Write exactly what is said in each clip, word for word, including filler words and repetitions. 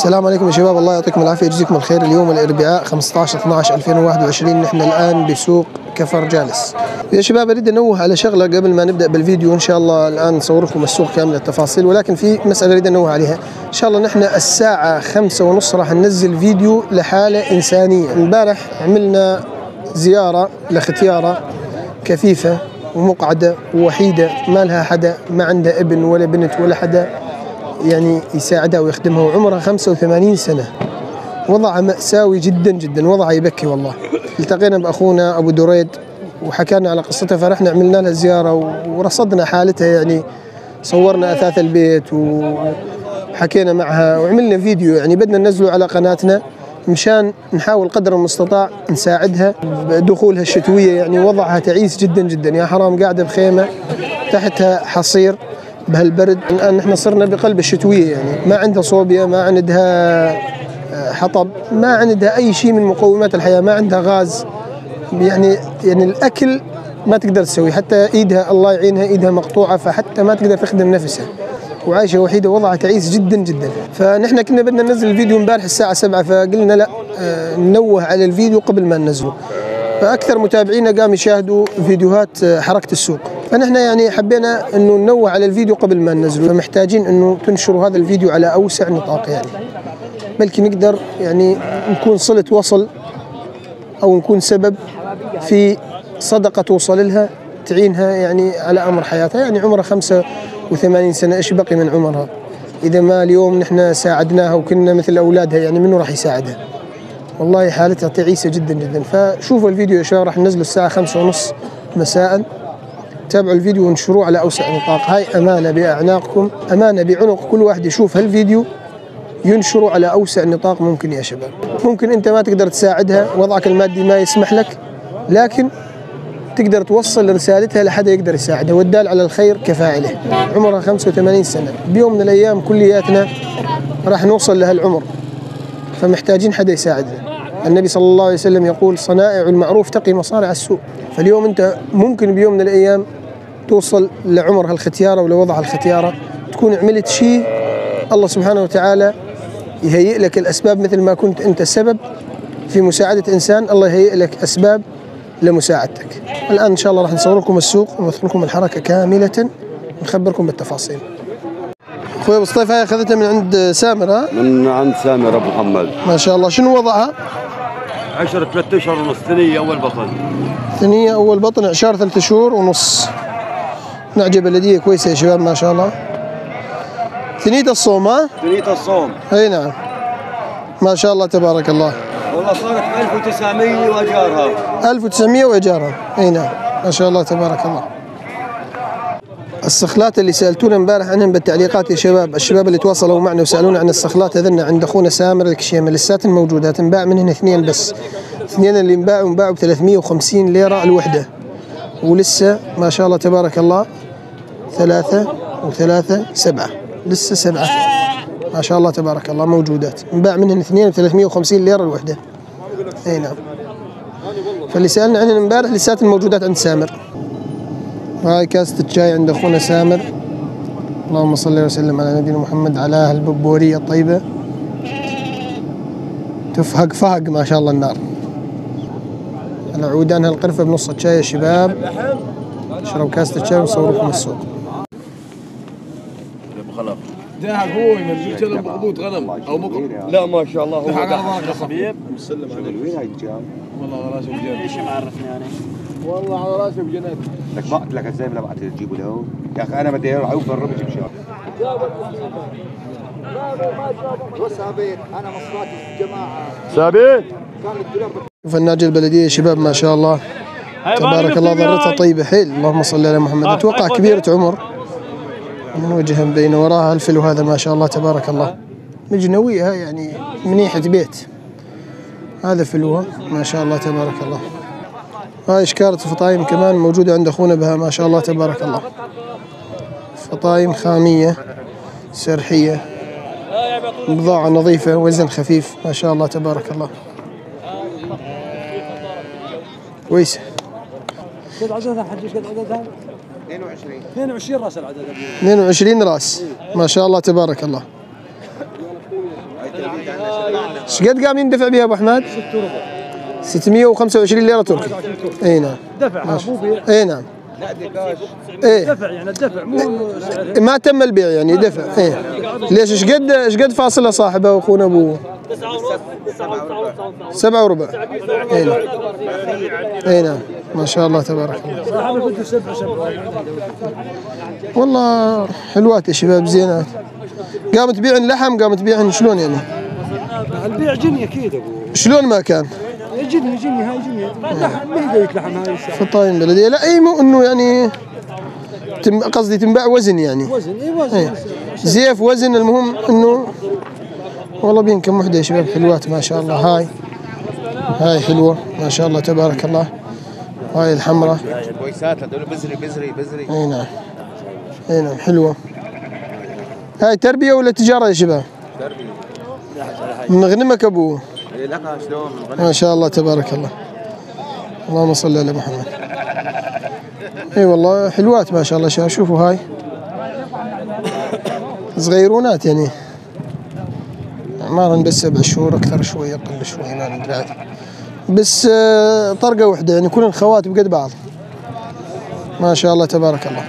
السلام عليكم يا شباب، الله يعطيكم العافية ويجزيكم الخير. اليوم الأربعاء خمسة عشر اثني عشر ألفين وواحد وعشرين، نحن الآن بسوق كفر جالس. يا شباب أريد أنوه على شغلة قبل ما نبدأ بالفيديو. إن شاء الله الآن نصور لكم السوق كامل التفاصيل، ولكن في مسألة أريد أنوه عليها. إن شاء الله نحن الساعة خمسة ونص راح ننزل فيديو لحالة إنسانية. امبارح عملنا زيارة لختيارة كفيفة ومقعدة ووحيدة، ما لها حدا، ما عندها ابن ولا بنت ولا حدا يعني يساعدها ويخدمها، وعمرها خمسة وثمانين سنة. وضعها مأساوي جدا جدا، وضعها يبكي والله. التقينا بأخونا أبو دريد وحكانا على قصتها، فرحنا عملنا لها زيارة ورصدنا حالتها، يعني صورنا أثاث البيت وحكينا معها وعملنا فيديو، يعني بدنا ننزله على قناتنا مشان نحاول قدر المستطاع نساعدها بدخولها الشتوية. يعني وضعها تعيس جدا جدا، يا حرام قاعدة بخيمة تحتها حصير بهالبرد. الآن نحن صرنا بقلب الشتوية، يعني ما عندها صوبيا، ما عندها حطب، ما عندها أي شيء من مقومات الحياة، ما عندها غاز، يعني يعني الأكل ما تقدر تسوي، حتى إيدها الله يعينها إيدها مقطوعة، فحتى ما تقدر تخدم نفسها، وعايشة وحيدة، وضعها تعيس جدا جدا. فنحن كنا بدنا ننزل الفيديو امبارح الساعة سبعة، فقلنا لا آه ننوه على الفيديو قبل ما ننزله. فأكثر متابعينا قام يشاهدوا فيديوهات حركة السوق، فنحن يعني حبينا انه ننوه على الفيديو قبل ما ننزله، فمحتاجين انه تنشروا هذا الفيديو على اوسع نطاق، يعني بلكي نقدر يعني نكون صلة وصل او نكون سبب في صدقة توصل لها تعينها يعني على امر حياتها. يعني عمرها خمسة وثمانين سنة، ايش بقي من عمرها؟ اذا ما اليوم نحن ساعدناها وكنا مثل اولادها، يعني منو راح يساعدها؟ والله حالتها تعيسة جدا جدا. فشوفوا الفيديو يا شباب، راح ننزله الساعة خمسة ونص مساء. تابعوا الفيديو وانشروه على أوسع نطاق. هاي أمانة بأعناقكم، أمانة بعنق كل واحد يشوف هالفيديو ينشره على أوسع نطاق ممكن يا شباب. ممكن أنت ما تقدر تساعدها، وضعك المادي ما يسمح لك، لكن تقدر توصل رسالتها لحدا يقدر يساعدها، والدال على الخير كفاعله. عمرها خمسة وثمانين سنة، بيوم من الأيام كلياتنا راح نوصل لهالعمر، فمحتاجين حدا يساعدنا. النبي صلى الله عليه وسلم يقول: صنائع المعروف تقي مصارع السوء. فاليوم أنت ممكن بيوم من الأيام توصل لعمر هالختيارة ولوضع هالختيارة، تكون عملت شيء الله سبحانه وتعالى يهيئ لك الأسباب، مثل ما كنت أنت السبب في مساعدة إنسان، الله يهيئ لك أسباب لمساعدتك. الآن إن شاء الله راح نصور لكم السوق ونمثل لكم الحركة كاملة ونخبركم بالتفاصيل. أخوي أبو سطيف، هاي أخذتها من عند سامر؟ ها؟ من عند سامر أبو محمد. ما شاء الله. شنو وضعها؟ عشر ثلاثة أشهر ونص، ثنية أول بطن. ثنية أول بطن، إعشار ثلاثة شهور ونص. نعجة بلدية كويسة يا شباب ما شاء الله. ثنية الصوم؟ ها؟ ثنية الصوم. أي نعم. ما شاء الله تبارك الله. والله صارت ألف وتسعمية وأجارها. ألف وتسعمية وأجارها، أي نعم. ما شاء الله تبارك الله. الصخلات اللي سألتونا امبارح عنهم بالتعليقات يا شباب، الشباب اللي تواصلوا معنا وسألونا عن الصخلات هذن عند أخونا سامر الكشيمة، لسات موجودات، انباع منهن اثنين بس. اثنين اللي انباعوا انباعوا ب ثلاثمية وخمسين ليرة الوحدة، ولسه ما شاء الله تبارك الله ثلاثة وثلاثة سبعة، لسه سبعة ما شاء الله تبارك الله موجودات، انباع منهن اثنين ب ثلاثمية وخمسين ليرة الوحدة. اي نعم. فاللي سألنا عنهن امبارح لسات الموجودات عند سامر. هاي كاسة الشاي عند أخونا سامر. اللهم صل وسلم على نبينا محمد، على هالببورية الطيبة تفهق فهق ما شاء الله النار. على عودان هالقرفة بنص الشاي يا شباب. اشربوا كاسة الشاي ونصور لكم السوق. ده هو مرجوج له مقبوط غنم او مقبوط. لا ما شاء الله هو ده حبيب مسلم عليه. وين هاي الجام؟ والله على راسه بجنات. ليش ما عرفني يعني؟ والله على راسه بجنات. لك ما قلت لك ازاي ما بعت تجيبه له؟ يا اخي انا بدي اروح اوفر بجيب شهر. وثابت انا مصلاتي الجماعه ثابت. شوف الناجي البلدية يا شباب ما شاء الله تبارك الله، ضرتها طيبة حيل. اللهم صل على محمد. اتوقع كبيرة عمر، من وجهها مبينة، وراها الفلو هذا ما شاء الله تبارك الله، مجنوية يعني منيحة بيت. هذا فلوها ما شاء الله تبارك الله. هاي شكارة فطايم كمان موجودة عند أخونا بها ما شاء الله تبارك الله. فطايم خامية سرحية، بضاعة نظيفة، وزن خفيف ما شاء الله تبارك الله. كويسة. قد عددها حجي قد عددها؟ اثنين وعشرين. اثنين وعشرين راس العدد. اثنين وعشرين راس ما شاء الله تبارك الله. ايش قد قام يندفع بها ابو احمد؟ ستمية وخمسة وعشرين ليره تركي. اي نعم. دفع مو بيع. اي نعم. ايه دفع يعني الدفع مو سعر. ما تم البيع يعني دفع. ايه ليش ايش قد ايش قد فاصله صاحبه واخونا ابوه؟ سبعة وربع. اي نعم. اي نعم ما شاء الله تبارك الله. صاحبه بده سبعة سبعة. والله حلوات يا شباب زينات. قامت تبيعن لحم قامت تبيعن شلون يعني؟ البيع جني اكيد ابو. شلون ما كان؟ جني جني هاي جني. لحم ما يقدر لحم هاي الساعة. فطايم بلديه لا اي مو انه يعني تم قصدي تنباع وزن يعني. وزن اي وزن. ايه. زيف وزن المهم انه والله بين كم وحده يا شباب حلوات ما شاء الله. هاي هاي حلوه ما شاء الله تبارك الله. هاي الحمراء كويسات هذول بزري بزري بزري. اي نعم. اي نعم حلوه. هاي تربيه ولا تجاره يا شباب؟ تربيه. من غنمك ابوه. اي لك شلون ما شاء الله تبارك الله. اللهم صل على محمد. اي والله حلوات ما شاء الله شباب. شوفوا هاي صغيرونات يعني اعمارا بس سبع شهور اكثر شوي اقل شوي ما ندري عاد. بس آه، طرقه واحده يعني كلهم خوات بقد بعض ما شاء الله تبارك الله.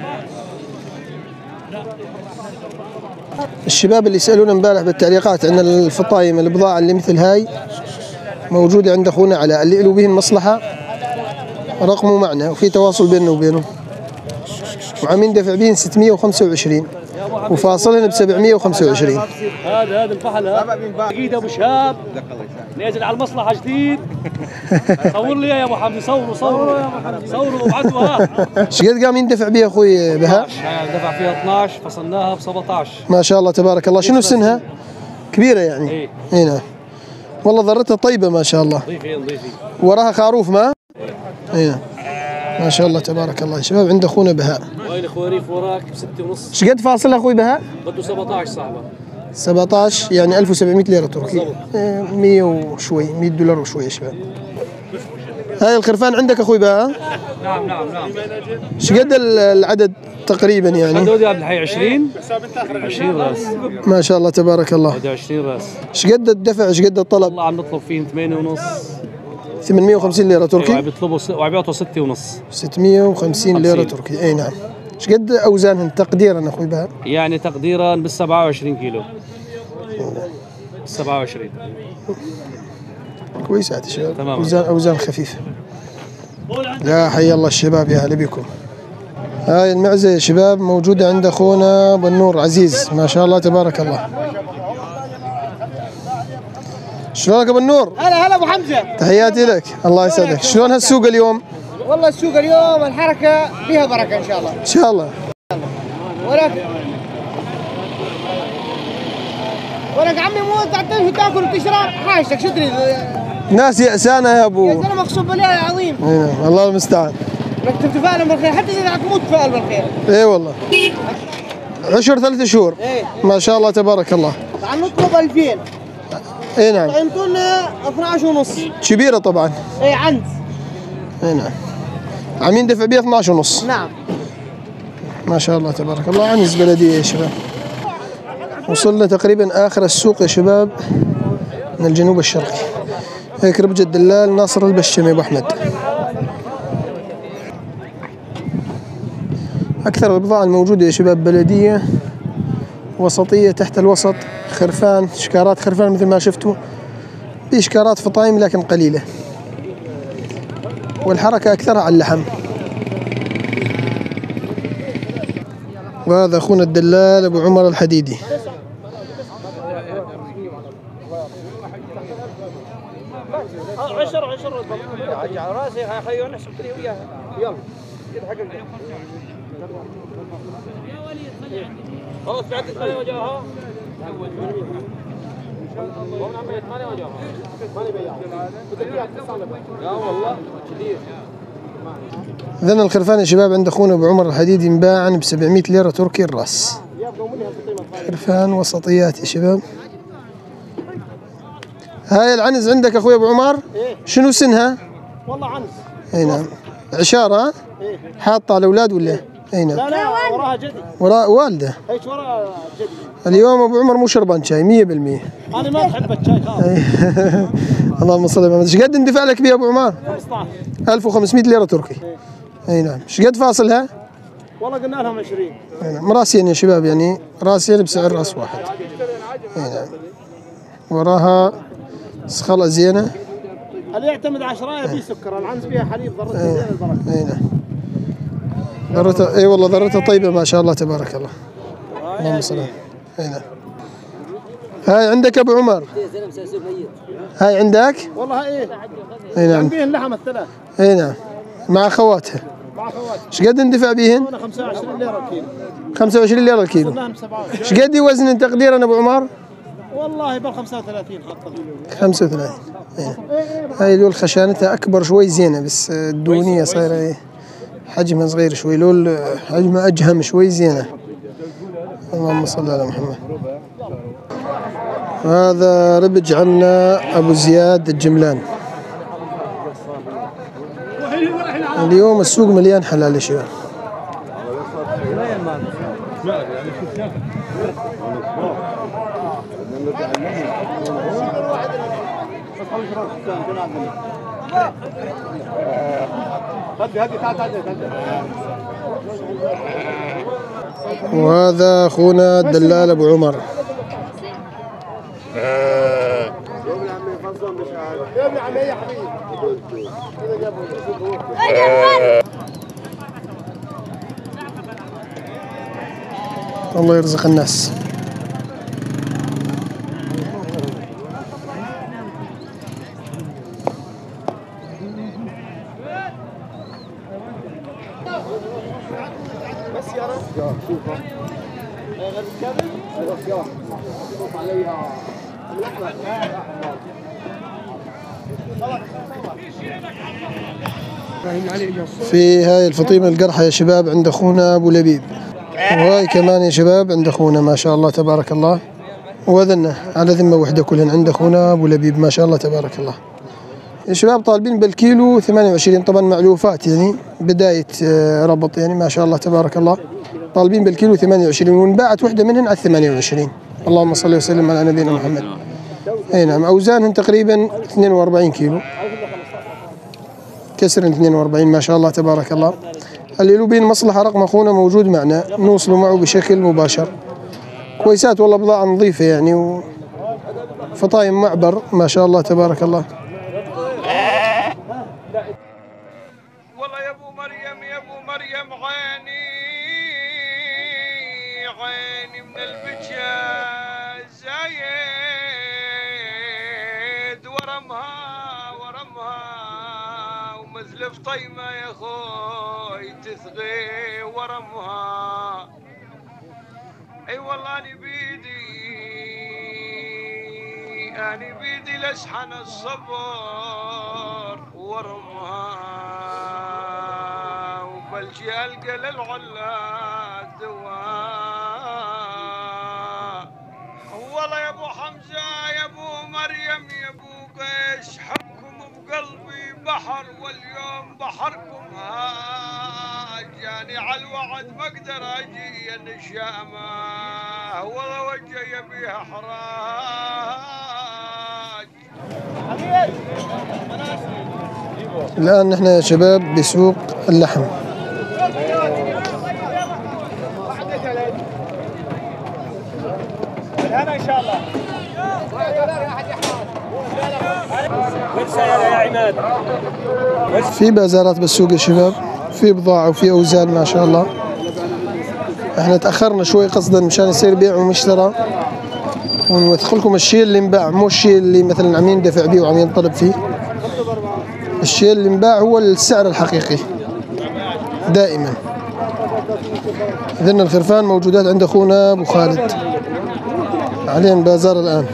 الشباب اللي يسالون امبارح بالتعليقات عن الفطايم البضاعه اللي مثل هاي موجوده عند اخونا علاء اللي له به المصلحه رقمه معنا وفي تواصل بيننا وبينه وعم يندفع بهن ستمية وخمسة وعشرين وفاصلهن ب سبعمية وخمسة وعشرين. هذا هذا الفحل هذا اكيد ابو شهاب نازل على المصلحه جديد. صور لي يا ابو حمدي صوروا صوروا يا ابو حمدي صوروا وابعثوا ها. ايش قد قام يندفع بها اخوي بهاء؟ دفع فيها اثناعش فصلناها ب سبعطعش. ما شاء الله تبارك الله. شنو سنها؟ كبيره يعني؟ اي اي نعم. والله ضرتها طيبه ما شاء الله. ضيفي ضيفي. وراها خروف ما؟ اي نعم. ما شاء الله تبارك الله يا شباب عند اخونا بهاء. وهي الخواريف وراك بستة ونص. ايش قد فاصلها اخوي بهاء؟ بده سبعطعش صاحبه. سبعطعش يعني ألف وسبعمية ليره تركي. إيه، مية وشوي مية دولار وشوي يا شباب. هاي الخرفان عندك اخوي بهاء؟ نعم نعم نعم. ايش قد العدد تقريبا يعني؟ هذول يا عبد الحي عشرين عشرين راس. ما شاء الله تبارك الله. هذا عشرين راس. ايش قد الدفع ايش قد الطلب؟ والله عم نطلب فيهم ثمانية ونص. ثمانمية وخمسين ليره وعم تركي. بيطلبوا س... وعم بيعطوا ستة ونص. ستمية وخمسين ليره تركي. اي نعم. ايش قد اوزانهن تقديرا اخوي بهاء؟ يعني تقديرا بال سبعة وعشرين كيلو. سبعة وعشرين. كويسات يا شباب. تمام. اوزان اوزان خفيفه. يا حي الله الشباب يا هلا بكم. هاي المعزه يا شباب موجوده عند اخونا ابو النور عزيز ما شاء الله تبارك الله. شلونك ابو النور؟ هلا هلا ابو حمزه. تحياتي لك الله يسعدك. شلون هالسوق اليوم؟ والله السوق اليوم الحركه فيها بركه ان شاء الله. ان شاء الله. ولك ولك عمي مو تعطيه تاكل وتشرب حاجتك شو تريد؟ ناس يأسانة يا ابو. يا زلمه مغصوب بالله يا عظيم. اي نعم الله المستعان. بدك تتفائل بالخير حتى اذا تموت تفائل بالخير. اي والله. عشر ثلاث شهور. ايه ما شاء الله تبارك الله. عم نطلب ألفين. اي نعم. قيمته لنا اثنعش ونص. كبيرة طبعا. ايه عند. اي نعم. عم يندفع بها اثنعش ونص. نعم. ما شاء الله تبارك الله. عنز بلدية يا شباب. وصلنا تقريبا اخر السوق يا شباب من الجنوب الشرقي. هيك ربج الدلال ناصر البشمي ابو احمد. اكثر البضاعة الموجودة يا شباب بلدية وسطية تحت الوسط. خرفان شكارات خرفان مثل ما شفتوا. في شكارات فطايم لكن قليلة. والحركة اكثرها على اللحم. وهذا اخونا الدلال ابو عمر الحديدي. عشر عشر على راسي خيو نحسب لي وياها. يلا كده حق خلاص بعد ثمانية وجهها. لا والله كثير. إذن الخرفان يا شباب عند اخونا ابو عمر الحديدي انباعا ب سبعمية ليرة تركي الراس. خرفان وسطيات يا شباب. هاي العنز عندك اخوي ابو عمر؟ ايه. شنو سنها؟ والله عنز. اي نعم. عشارة؟ ايه. حاطة الاولاد ولا؟ اي نعم. لا لا وراها جدي. وراء والده. هيك ورا جدي. اليوم ابو عمر مو شربان شاي مية بالمية. انا ما بحب الشاي خالص. اللهم صل على محمد. ايش قد اندفع لك بيها ابو عمر؟ خمسطعش ألف وخمسمية ليره تركي. اي نعم. ايش قد فاصلها؟ والله قلنا لهم عشرين. اي نعم. راسين يا شباب، يعني راسين بسعر راس واحد. اي نعم. وراها صخله زينه. اللي يعتمد على شرايه بيه سكر، العنز فيها حليب ضرتها زين البركه. اي نعم. ذرتها اي والله ذرتها طيبه ما شاء الله تبارك الله. اللهم صل على. اي نعم. هاي عندك ابو عمر؟ هاي عندك؟ والله ايه اي نعم. فيهن لحم الثلاث. اي نعم. مع خواتها. مع خواتي. ايش قد اندفع بيهن؟ انا خمسة وعشرين ليره الكيلو. خمسة وعشرين ليره الكيلو. صرناهم سبعة وعشرين. ايش قد وزن تقديرا ابو عمر؟ والله بال خمسة وثلاثين حاطه. خمسة وثلاثين. إيه. هاي لول خشانتها اكبر شوي زينه، بس الدونيه صايره ايه حجمها صغير شوي، لول حجمها اجهم شوي زينه. اللهم صل على محمد. هذا ربج عنا ابو زياد الجملان. اليوم السوق مليان حلال يا شباب. وهذا اخونا الدلال ابو عمر. الله يرزق الناس. في هاي الفطيمة القرحة يا شباب عند اخونا ابو لبيب، وهاي كمان يا شباب عند اخونا ما شاء الله تبارك الله، وذنه على ذمة وحدة كلهن عند اخونا ابو لبيب ما شاء الله تبارك الله. يا شباب طالبين بالكيلو ثمانية وعشرين، طبعا معلوفات يعني بداية ربط يعني ما شاء الله تبارك الله، طالبين بالكيلو ثمانية وعشرين، وانباعت وحدة منهن على ثمانية وعشرين. اللهم صل وسلم على نبينا محمد. اي نعم. اوزانهن تقريبا اثنين وأربعين كيلو، كسر اثنين وأربعين ما شاء الله تبارك الله. اللي له بين مصلحة رقم اخونا موجود معنا، نوصلوا معه بشكل مباشر. كويسات والله، بضاعة نظيفة يعني، وفطايم معبر ما شاء الله تبارك الله. والله يا ابو مريم يا ابو مريم عيني عيني من البجا زايد ورمها ورمها ومثل فطيمة يا خوي تثغي ورمها. اي والله اني بيدي اني بيدي لشحن الصبر ورمها وبلجي القى للعلا دواء. والله يا ابو حمزه يا ابو مريم يا ابو قيش حبكم بقلبي بحر، واليوم بحركم هاج يعني على الوعد ما اقدر اجي النشامه، والله وجهي بيها حراج. الآن نحن يا شباب بسوق اللحم. هذا ان شاء الله. في بازارات بالسوق يا شباب، في بضاعة وفي أوزان ما شاء الله. احنا تأخرنا شوي قصدا مشان يصير بيع ومشترى، ونوثق لكم الشيء اللي انباع، مو الشيء اللي مثلا عم يندفع فيه وعم ينطلب فيه. الشيء اللي انباع هو السعر الحقيقي دائما. إذن الخرفان موجودات عند اخونا ابو خالد، عليهم بازار الان.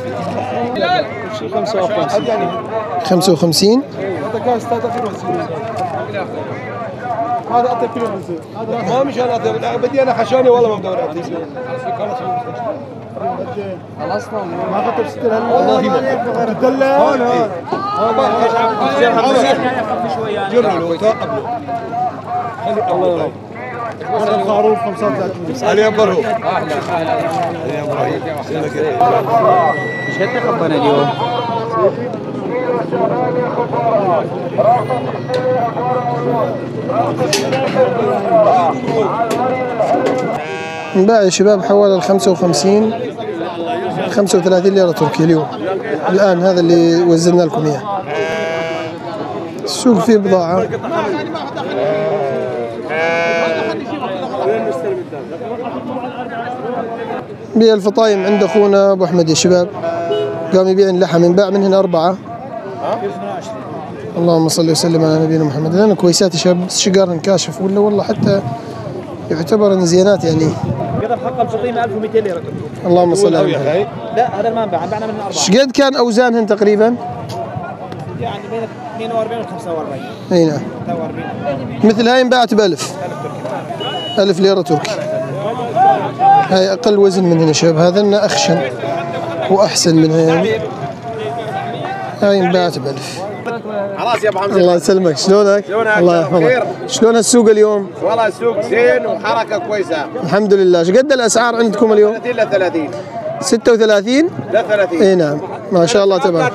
خمسة وخمسين. هذا أعطي كيلو ما مش أنا أعطي، بدي أنا خشاني والله ما بدور أعطي. خلصنا ما خطر ستر هلا والله ما تدلع هون هون هون جروا له توقف له خلي الله يرضى الخروف خمسة وثلاثين. علي ابرهو. اهلا اهلا يا ابراهيم. ايش قد خبنا اليوم؟ انباع يا شباب حوالي ال خمسة وخمسين خمسة وثلاثين ليرة تركي اليوم. الآن هذا اللي وزلنا لكم إياه. السوق فيه بضاعة. بيع الفطايم عند أخونا أبو أحمد يا شباب. قام يبيع اللحم، ينباع من هنا أربعة. اللهم صل وسلم على نبينا محمد. لأن كويسات يا شباب، بس شقار انكاشف ولا والله حتى يعتبر ان زينات يعني. قدر حق الفطيمه ألف ومئتين ليره. اللهم صل على محمد. لا هذا ما انباع، انبعنا من أربعة. ايش قد كان اوزانهن تقريبا؟ يعني بين اثنين وأربعين و خمسة وأربعين. اي نعم. مثل هاي انباعت ب ألف. ألف ليره تركي. هاي اقل وزن من هنا شباب، هذا اخشن واحسن من هاي. هاي انباعت ب ألف. خلاص يا ابو حمزه. الله يسلمك، شلونك؟ الله يحفظك. شلون السوق اليوم؟ والله السوق زين وحركه كويسه. الحمد لله. ايش قد الاسعار عندكم اليوم؟ ثلاثين ل ثلاثين. ستة وثلاثين؟ لا ثلاثين. اي نعم، ما شاء الله تبارك.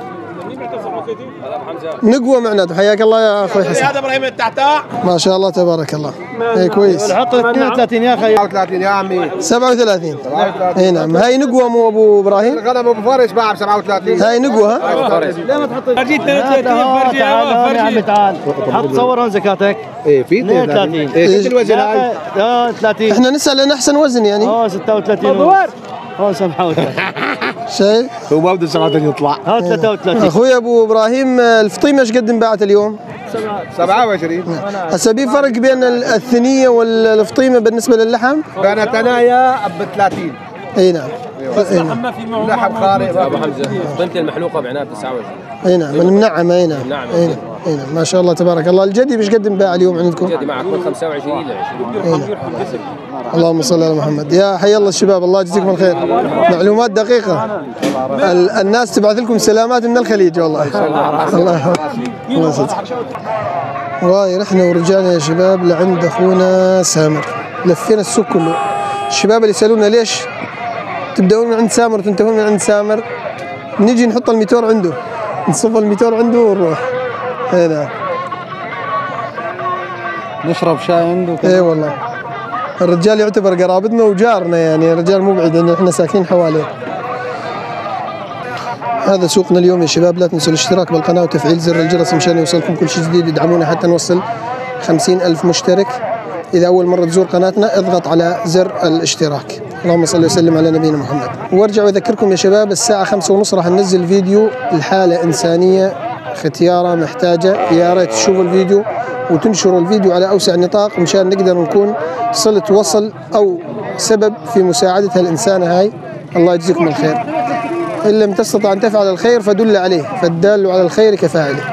نقوى معناته. حياك الله يا اخوي حسن. هذا ابراهيم التحتاع. ما شاء الله تبارك الله. اي كويس. حط اثنين وثلاثين يا اخي. سبعة وثلاثين يا عمي. سبعة وثلاثين. اي نعم. هاي نقوى مو ابو ابراهيم؟ الغنم ابو فارس باع ب سبعة وثلاثين. هاي نقوى ها؟ لا ما تحط فرجي اثنين وثلاثين. فرجي يا عمي تعال. حط صور هون زكاتك. ايه في اثنين وثلاثين. ايه قد الوزن هاي؟ اه ثلاثين. احنا نسال عن احسن وزن يعني. اه ستة وثلاثين. هون سبعة وثلاثين. شيء؟ هو ما بده سبعة وثلاثين يطلع. ها ثلاثة وثلاثين. اخوي ابو ابراهيم الفطيمه ايش قد انباعت اليوم؟ سبعة وعشرين. هسه في فرق بين الثنيه والفطيمه بالنسبه للحم؟ بين الثنايا ب ثلاثين. اي نعم. اي نعم. لحم خارق. ابو حمزه فطيمه المحلوقه معناها تسعة وعشرين. اي نعم، المنعمه. اي نعم. اي نعم. اي نعم، ما شاء الله تبارك الله. الجدي ايش قد انباع اليوم عندكم؟ الجدي معك من خمسة وعشرين الى عشرين. اللهم صل على محمد. يا حي الله الشباب، الله يجزيكم الخير. معلومات دقيقة. ال الناس تبعث لكم سلامات من الخليج والله. الله يحفظك. الله يسعدك. واي رحنا ورجعنا يا شباب لعند اخونا سامر. لفينا السوق كله. الشباب اللي يسالونا ليش تبدأون من عند سامر وتنتهون من عند سامر، نجي نحط الميتور عنده، نصف الميتور عنده ونروح. هنا نشرب شاي عنده. اي والله. الرجال يعتبر قرابتنا وجارنا يعني، رجال مو بعيد لان احنا ساكنين حواليه. هذا سوقنا اليوم يا شباب. لا تنسوا الاشتراك بالقناه وتفعيل زر الجرس مشان يوصلكم كل شيء جديد. ادعمونا حتى نوصل خمسين ألف مشترك. اذا اول مره تزور قناتنا اضغط على زر الاشتراك. اللهم صل وسلم على نبينا محمد. وارجع واذكركم يا شباب الساعه خمسة ونص راح ننزل فيديو الحاله انسانيه ختياره محتاجه. يا ريت تشوفوا الفيديو وتنشروا الفيديو على اوسع نطاق مشان نقدر نكون صلة وصل او سبب في مساعدة الانسانة هاي. الله يجزيكم الخير. ان لم تستطع ان تفعل الخير فدل عليه، فالدال على الخير كفاعله.